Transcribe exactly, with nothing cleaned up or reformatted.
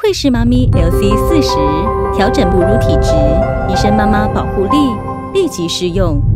惠氏妈咪 L C 四十，调整哺乳体质，提升妈妈保护力，立即适用。